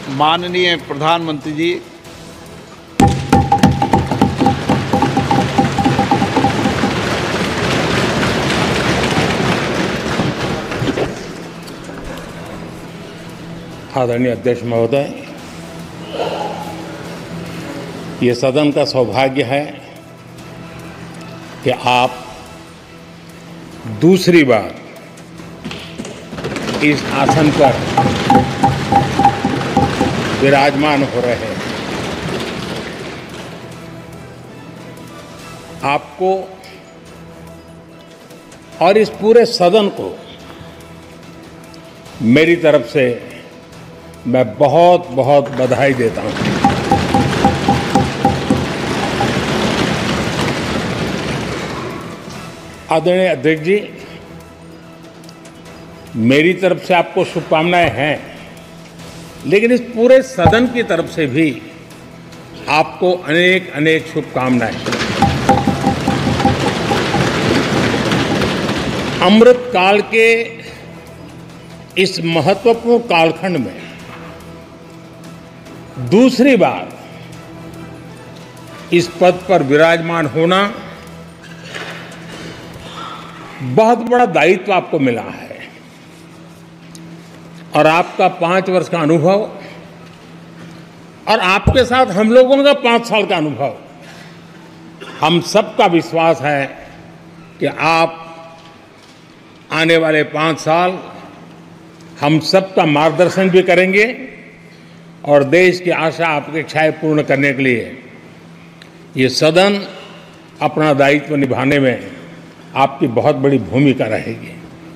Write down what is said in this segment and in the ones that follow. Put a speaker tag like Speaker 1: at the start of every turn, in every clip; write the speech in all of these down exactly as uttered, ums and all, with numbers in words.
Speaker 1: माननीय प्रधानमंत्री जी,
Speaker 2: आदरणीय अध्यक्ष महोदय, ये सदन का सौभाग्य है कि आप दूसरी बार इस आसन पर विराजमान हो रहे हैं। आपको और इस पूरे सदन को मेरी तरफ से मैं बहुत बहुत बधाई देता हूं। आदरणीय अध्यक्ष जी, मेरी तरफ से आपको शुभकामनाएं हैं, लेकिन इस पूरे सदन की तरफ से भी आपको अनेक अनेक शुभकामनाएं। अमृत काल के इस महत्वपूर्ण कालखंड में दूसरी बार इस पद पर विराजमान होना बहुत बड़ा दायित्व आपको मिला है और आपका पांच वर्ष का अनुभव और आपके साथ हम लोगों का पांच साल का अनुभव, हम सबका विश्वास है कि आप आने वाले पांच साल हम सबका मार्गदर्शन भी करेंगे और देश की आशा अपेक्षाएं पूर्ण करने के लिए ये सदन अपना दायित्व निभाने में आपकी बहुत बड़ी भूमिका रहेगी।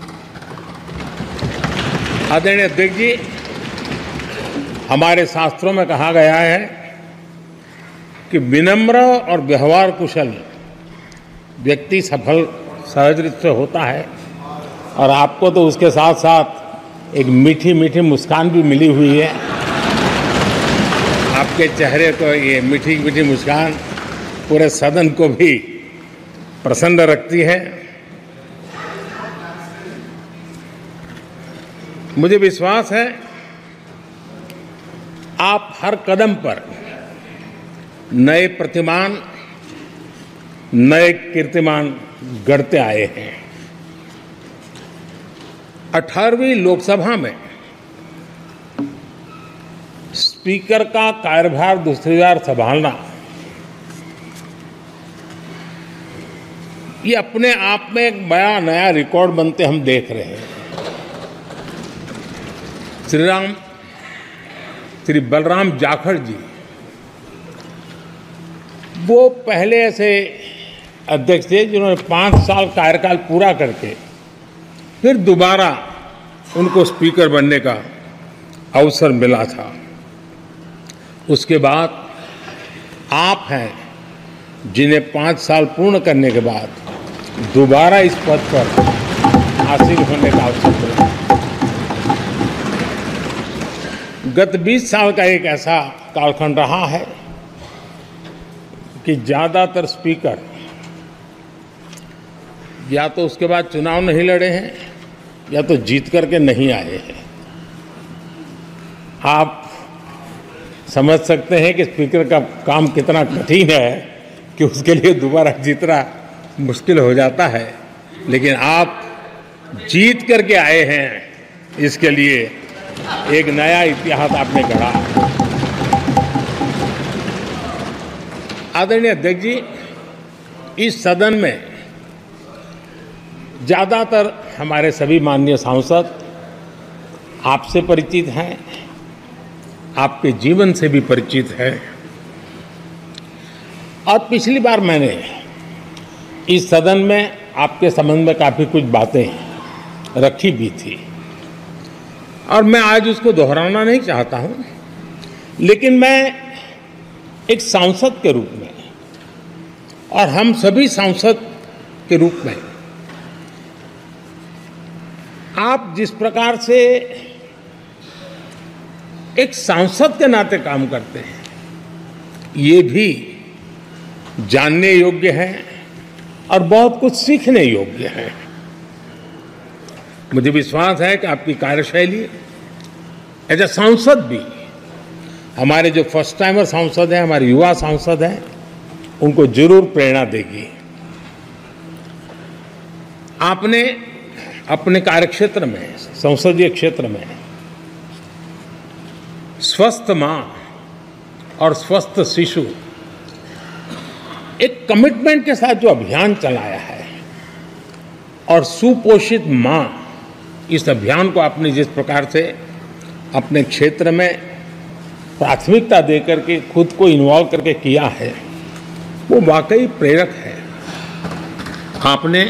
Speaker 2: आदरणीय अध्यक्ष जी, हमारे शास्त्रों में कहा गया है कि विनम्र और व्यवहार कुशल व्यक्ति सफल सहज रूप से होता है और आपको तो उसके साथ साथ एक मीठी मीठी मुस्कान भी मिली हुई है। आपके चेहरे को ये मीठी मीठी मुस्कान पूरे सदन को भी प्रसन्न रखती है। मुझे विश्वास है आप हर कदम पर नए प्रतिमान, नए कीर्तिमान गढ़ते आए हैं। अठारहवीं लोकसभा में स्पीकर का कार्यभार दूसरी बार संभालना ये अपने आप में एक बड़ा नया रिकॉर्ड बनते हम देख रहे हैं। श्री राम श्री बलराम जाखड़ जी वो पहले ऐसे अध्यक्ष थे जिन्होंने पाँच साल कार्यकाल पूरा करके फिर दोबारा उनको स्पीकर बनने का अवसर मिला था। उसके बाद आप हैं जिन्हें पाँच साल पूर्ण करने के बाद दोबारा इस पद पर हासिल होने का अवसर मिला। गत बीस साल का एक ऐसा कालखंड रहा है कि ज़्यादातर स्पीकर या तो उसके बाद चुनाव नहीं लड़े हैं या तो जीत करके नहीं आए हैं। आप समझ सकते हैं कि स्पीकर का काम कितना कठिन है कि उसके लिए दोबारा जीतना मुश्किल हो जाता है, लेकिन आप जीत करके आए हैं, इसके लिए एक नया इतिहास आपने गढ़ा। आदरणीय अध्यक्ष जी, इस सदन में ज़्यादातर हमारे सभी माननीय सांसद आपसे परिचित हैं, आपके जीवन से भी परिचित हैं और पिछली बार मैंने इस सदन में आपके संबंध में काफ़ी कुछ बातें रखी भी थी और मैं आज उसको दोहराना नहीं चाहता हूं, लेकिन मैं एक सांसद के रूप में और हम सभी सांसद के रूप में आप जिस प्रकार से एक सांसद के नाते काम करते हैं, ये भी जानने योग्य है और बहुत कुछ सीखने योग्य है। मुझे विश्वास है कि आपकी कार्यशैली एज ए सांसद भी हमारे जो फर्स्ट टाइमर सांसद हैं, हमारे युवा सांसद हैं, उनको जरूर प्रेरणा देगी। आपने अपने कार्यक्षेत्र में, संसदीय क्षेत्र में स्वस्थ मां और स्वस्थ शिशु एक कमिटमेंट के साथ जो अभियान चलाया है और सुपोषित मां, इस अभियान को आपने जिस प्रकार से अपने क्षेत्र में प्राथमिकता देकर के खुद को इन्वॉल्व करके किया है, वो वाकई प्रेरक है। आपने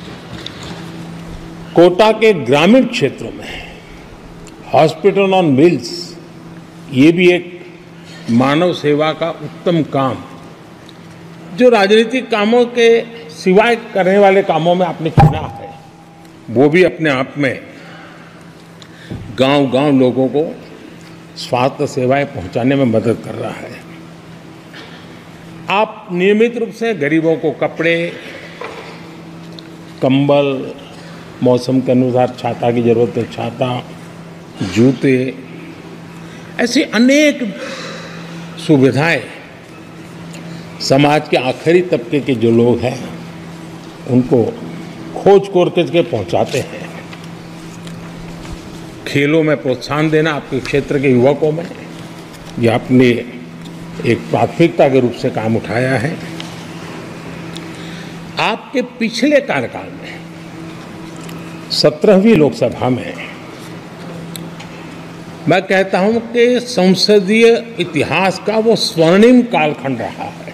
Speaker 2: कोटा के ग्रामीण क्षेत्रों में हॉस्पिटल ऑन व्हील्स, ये भी एक मानव सेवा का उत्तम काम, जो राजनीतिक कामों के सिवाय करने वाले कामों में आपने चुना है, वो भी अपने आप में गांव-गांव लोगों को स्वास्थ्य सेवाएं पहुंचाने में मदद कर रहा है। आप नियमित रूप से गरीबों को कपड़े, कंबल, मौसम के अनुसार छाता की जरूरत है छाता, जूते, ऐसी अनेक सुविधाएं समाज के आखिरी तबके के जो लोग हैं उनको खोज खोज के पहुंचाते हैं। खेलों में प्रोत्साहन देना आपके क्षेत्र के युवकों में, यह आपने एक प्राथमिकता के रूप से काम उठाया है। आपके पिछले कार्यकाल में सत्रहवीं लोकसभा में मैं कहता हूं कि संसदीय इतिहास का वो स्वर्णिम कालखंड रहा है।